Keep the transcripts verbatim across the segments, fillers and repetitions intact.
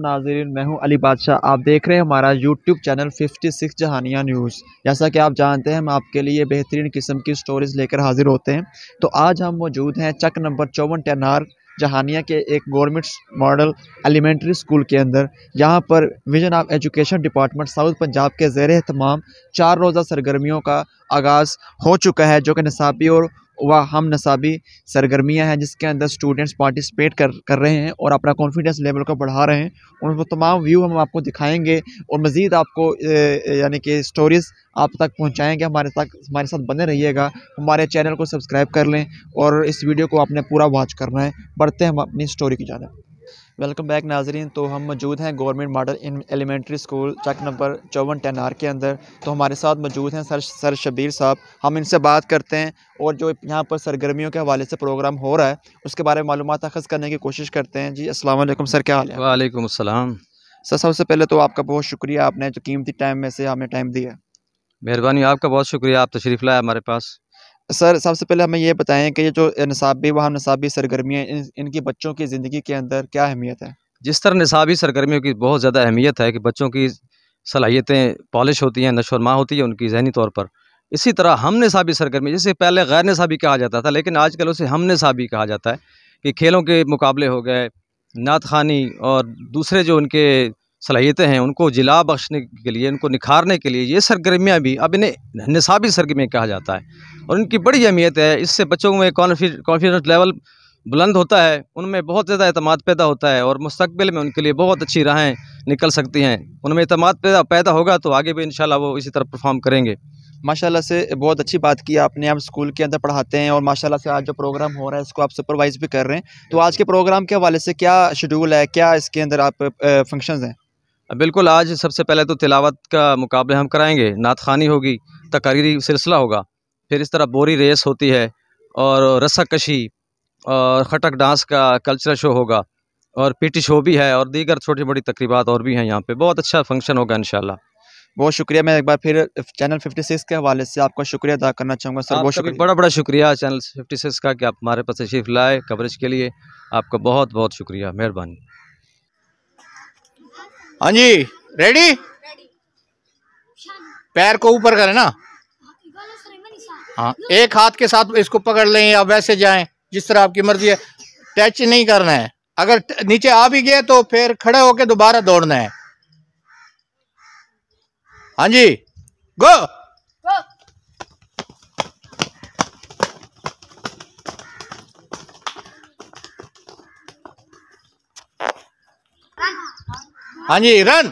नाज़रीन, मैं हूं अली बादशाह। आप देख रहे हैं हमारा यूट्यूब चैनल छप्पन जहानिया न्यूज़। जैसा कि आप जानते हैं, हम आपके लिए बेहतरीन किस्म की स्टोरीज़ लेकर हाजिर होते हैं। तो आज हम मौजूद हैं चक नंबर चौवन टेनार जहानिया के एक गवर्नमेंट मॉडल एलिमेंट्री स्कूल के अंदर। यहाँ पर vision of education department south Punjab के ज़ेर एहतमाम चार रोज़ा सरगर्मियों का आगाज़ हो चुका है, जो कि निसाबी और व हम नसाबी सरगर्मियाँ हैं, जिसके अंदर स्टूडेंट्स पार्टिसिपेट कर कर रहे हैं और अपना कॉन्फिडेंस लेवल को बढ़ा रहे हैं। और वो तमाम व्यू हम आपको दिखाएंगे और मज़ीद आपको यानी कि स्टोरीज़ आप तक पहुंचाएंगे। हमारे तक हमारे साथ बने रहिएगा। हमारे चैनल को सब्सक्राइब कर लें और इस वीडियो को आपने पूरा वॉच करना है। बढ़ते हैं हम अपनी स्टोरी की जानिब। वेलकम बैक नाजरीन। तो हम मौजूद हैं government model in elementary school चक नंबर चौवन टेनार के अंदर। तो हमारे साथ मौजूद हैं सर सर शबीर साहब। हम इनसे बात करते हैं और जो यहाँ पर सरगर्मियों के हवाले से प्रोग्राम हो रहा है उसके बारे में मालूमात अख़ज़ करने की कोशिश करते हैं। जी अस्सलाम वालेकुम सर, क्या हाल है? वालेकुम अस्सलाम। सर सबसे पहले तो आपका बहुत शुक्रिया, आपने जो कीमती टाइम में से हमें टाइम दिया। मेहरबानी, आपका बहुत शुक्रिया, आप तशरीफ़ लाए हमारे पास। सर सबसे पहले हमें ये बताएं कि ये जो निसाबी व हम नसाबी सरगर्मियाँ इन, इनकी बच्चों की ज़िंदगी के अंदर क्या अहमियत है? जिस तरह निसाबी सरगर्मियों की बहुत ज़्यादा अहमियत है कि बच्चों की सलाहियतें पॉलिश होती हैं, नशोरमा होती है उनकी ज़हनी तौर पर, इसी तरह हम निसाबी सरगर्मी, जिसे पहले गैर निसाबी कहा जाता था लेकिन आजकल उसे हम निसाबी कहा जाता है, कि खेलों के मुकाबले हो गए, नात ख़ानी और दूसरे जो उनके सलाहियतें हैं उनको जिला बख्शने के लिए, उनको निखारने के लिए ये सरगर्मियाँ भी अब इन्हें निसाबी सरगर्मियाँ कहा जाता है। और इनकी बड़ी अहमियत है। इससे बच्चों में कॉन्फिडेंस लेवल बुलंद होता है, उनमें बहुत ज़्यादा एतमाद पैदा होता है और मुस्तक़बिल में उनके लिए बहुत अच्छी राहें निकल सकती हैं। उनमें एतमाद पैदा पैदा होगा तो आगे भी इंशाल्लाह वो इसी तरह परफॉर्म करेंगे। माशाल्लाह से बहुत अच्छी बात की आपने। आप स्कूल के अंदर पढ़ाते हैं और माशाल्लाह से आज जो प्रोग्राम हो रहा है इसको आप सुपरवाइज़ भी कर रहे हैं। तो आज के प्रोग्राम के हवाले से क्या शेड्यूल है, क्या इसके अंदर आप फंक्शंस हैं? बिल्कुल, आज सबसे पहले तो तिलावत का मुकाबले हम कराएँगे, नात ख़ानी होगी, तकारीरी सिलसिला होगा, फिर इस तरह बोरी रेस होती है और रस्साकशी और खटक डांस का कल्चरल शो होगा और पीटी शो भी है और दीगर छोटी मोटी तकरीबात और भी हैं। यहाँ पे बहुत अच्छा फंक्शन होगा इंशाल्लाह। बहुत शुक्रिया। मैं एक बार फिर चैनल छप्पन के हवाले से आपका शुक्रिया अदा करना चाहूँगा सर। बहुत शुक्रिया, बड़ा बड़ा शुक्रिया चैनल छप्पन का कि आप हमारे पास तशरीफ़ लाए कवरेज के लिए। आपका बहुत बहुत शुक्रिया, मेहरबानी। हाँ जी, रेडी? पैर को ऊपर करें ना। हाँ, एक हाथ के साथ इसको पकड़ लें या वैसे जाएं, जिस तरह आपकी मर्जी है। टच नहीं करना है। अगर नीचे आ भी गए तो फिर खड़े होके दोबारा दौड़ना है। हाँ जी, गो। हाँ जी, रन।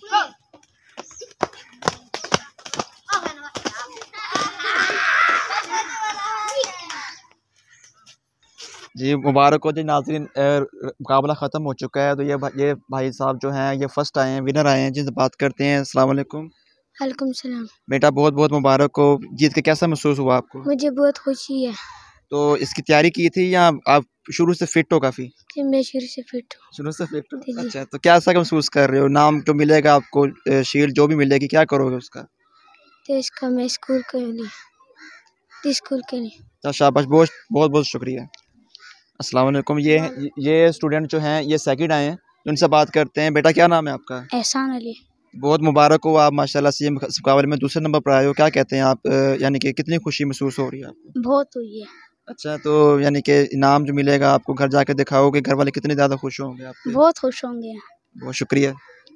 जी मुबारक हो जी नाज़रीन, मुकाबला ख़त्म हो चुका है। तो ये भा, ये भाई साहब जो हैं ये फर्स्ट आए हैं, विनर आए हैं, जिनसे बात करते हैं। अस्सलाम वालेकुम। वालेकुम सलाम। बेटा बहुत बहुत मुबारक हो, जीत के कैसा महसूस हुआ आपको? मुझे बहुत खुशी है। तो इसकी तैयारी की थी या आप शुरू से फिट हो? काफ़ी मैं शुरू से फिट हूँ। शुरू से फिट हो, अच्छा। तो क्या ऐसा महसूस कर रहे हो? नाम तो मिलेगा आपको, शील्ड जो भी मिलेगी, क्या करोगे उसका? तो इसका मैं स्कूल के लिए स्कूल के लिए अच्छा, शाबाश, बहुत बहुत बहुत शुक्रिया। अस्सलाम वालेकुम। ये ये स्टूडेंट जो हैं ये सेकंड आए हैं, उनसे बात करते हैं। बेटा क्या नाम है आपका? एहसान अली। बहुत मुबारक हो, आप माशाल्लाह से मुकाबले में दूसरे नंबर पर आए हो। क्या कहते हैं आप, यानी कि कितनी खुशी महसूस हो रही है आपको? बहुत हुई है। अच्छा, तो यानी कि इनाम जो मिलेगा आपको घर जाके दिखाओगे, घर वाले कितने ज़्यादा खुश होंगे आप? बहुत खुश होंगे। बहुत शुक्रिया।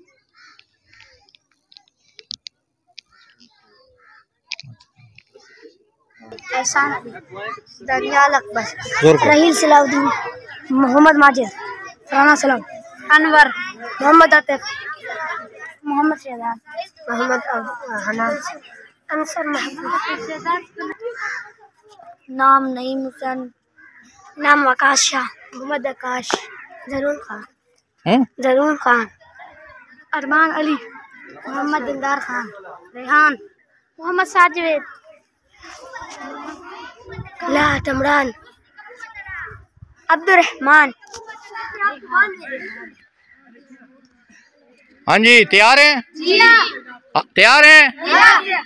एहसान अली, दनियाल अकबर, रहील सलाउद्दीन, मोहम्मद माजिद, राना सलाम, अनवर, मोहम्मद आतिफ, मोहम्मद शहजाद, मोहम्मद हनान, अंसर महमूद, नाम नईम हुसैन, नाम आकाश शाह, मोहम्मद आकाश, जरूर खान, जरूर खान, अरमान अली, मोहम्मद दिलदार खान, रेहान, मोहम्मद साजिद, लात इमरान, अब्दुर्रहमान। हाँ जी, तैयार हैं? जी हाँ। तैयार हैं?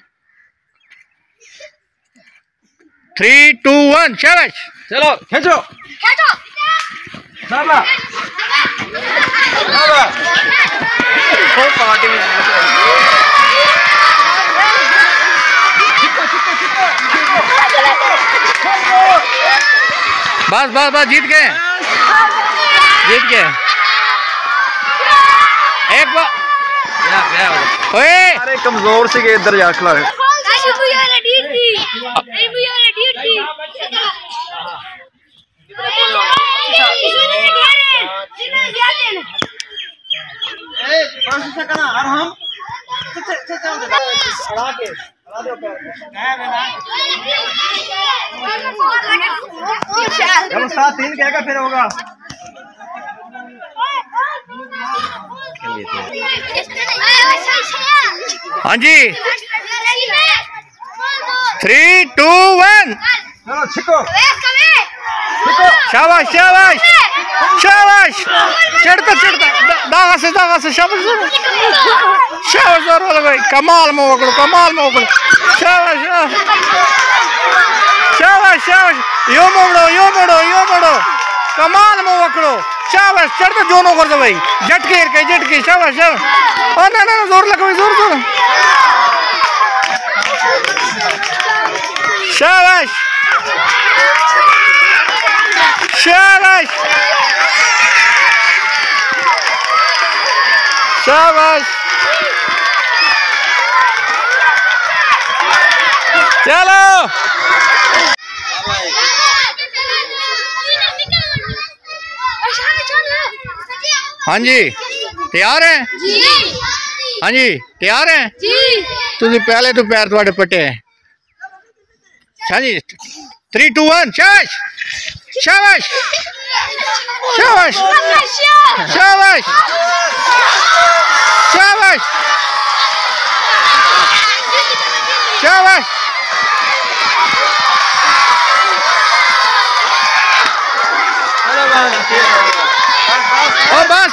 थ्री टू वन, शाबाश। चलो खींचो। खींचो। बस बस बस जीत गए, जीत गए एक बार। अरे कमजोर से गए इधर जा खिला तीन कहेगा फिर होगा। हाँ जी, थ्री टू वन, शाबाश शाबाश शाबाश, चढ़ता चढ़ता दागा से दागा से, शाबाश शाबाश जोर वाला भाई, कमाल में पकड़ो, कमाल में पकड़ो, शाबाश शाबाश शाबाश, यो मोड़ो यो मोड़ो यो मोड़ो, कमाल में पकड़ो, शाबाश चढ़ता दोनों कर दो भाई, झटके के झटके, शाबाश शाबाश, ओ ना ना जोर लगा भाई, जोर जोर, शाबाश शाबाश शाबाश, चलो हाँ जी तैयार हैं? हाँ जी तैयार हैं? तुझे पहले तो पैर थोड़े पटे हैं। हाँ जी, थ्री टू वन, शाबाश शाबाश शाबाश शाबाश शाबाश शाबाश, और बस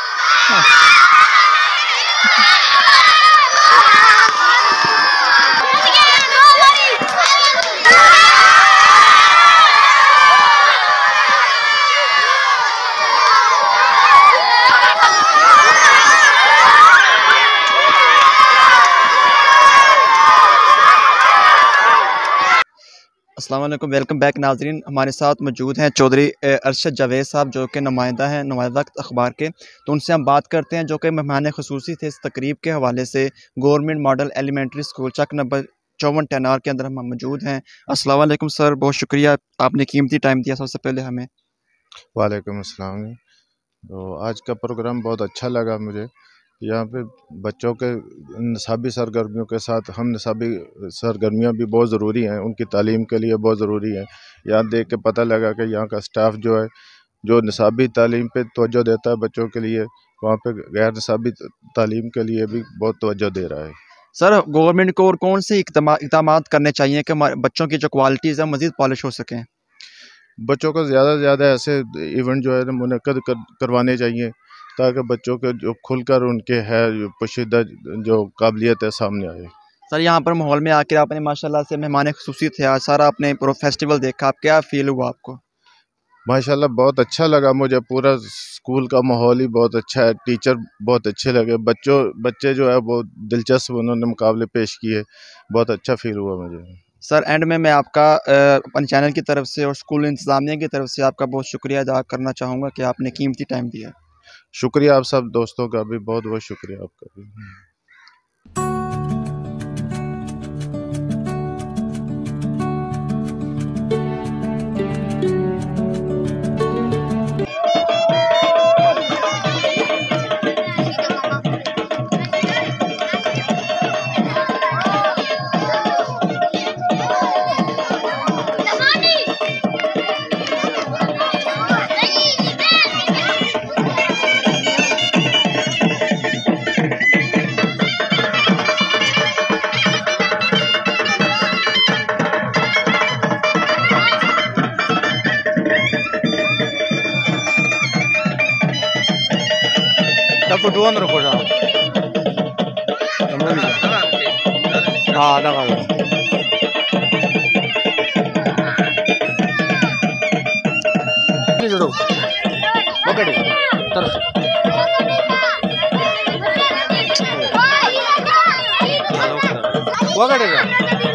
अस्सलाम वालेकुम, वेलकम बैक नाजरीन। हमारे साथ मौजूद हैं चौधरी अरशद जावेद साहब जो कि नुमाइंदा हैं नुमाइंदा वक्त अखबार के। तो उनसे हम बात करते हैं जो कि मेहमान खुसूसी थे इस तकरीब के हवाले से। गवर्नमेंट मॉडल एलिमेंट्री स्कूल चक नंबर चौवन टेनार के अंदर हम मौजूद हैं। अस्सलाम वालेकुम सर, बहुत शुक्रिया आपने कीमती टाइम दिया सबसे पहले हमें। वालेकुम अस्सलाम। तो आज का प्रोग्राम बहुत अच्छा लगा मुझे। यहाँ पे बच्चों के निसाबी सरगर्मियों के साथ हम निसाबी सरगर्मियाँ भी बहुत ज़रूरी हैं, उनकी तालीम के लिए बहुत ज़रूरी हैं। यहाँ देख के पता लगा कि यहाँ का स्टाफ जो है जो निसाबी तालीम पे तवज्जो देता है बच्चों के लिए, वहाँ पे गैर निसाबी तालीम के लिए भी बहुत तवज्जो दे रहा है। सर गवर्नमेंट को और कौन से इक़दाम करने चाहिए कि बच्चों की जो क्वालिटीज़ है मज़ीद पॉलिश हो सकें? बच्चों को ज़्यादा से ज़्यादा ऐसे इवेंट जो है मुनक़्क़द कर, करवाने चाहिए ताकि बच्चों के जो खुलकर उनके है पोशीदा जो काबिलियत है सामने आए। सर यहाँ पर माहौल में आकर आपने माशाल्लाह से मेहमान खुसूसी थे आज, सारा आपने पूरा फेस्टिवल देखा, आप क्या फील हुआ आपको? माशाल्लाह बहुत अच्छा लगा मुझे, पूरा स्कूल का माहौल ही बहुत अच्छा है, टीचर बहुत अच्छे लगे, बच्चों बच्चे जो है वो दिलचस्प उन्होंने मुकाबले पेश किए, बहुत अच्छा फील हुआ मुझे। सर एंड में मैं आपका अपने चैनल की तरफ से और स्कूल इंतज़ामिया की तरफ से आपका बहुत शुक्रिया अदा करना चाहूँगा कि आपने कीमती टाइम दिया। शुक्रिया आप सब दोस्तों का भी, बहुत बहुत शुक्रिया आपका भी। फोटो रखो हाँ लगा पकड़ वो करेगा